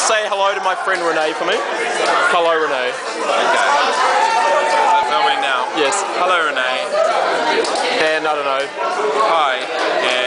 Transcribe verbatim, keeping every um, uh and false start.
just say hello to my friend Renee for me? Hello, Renee. Okay. Filming now. Yes. Hello, Renee. And I don't know. Hi. And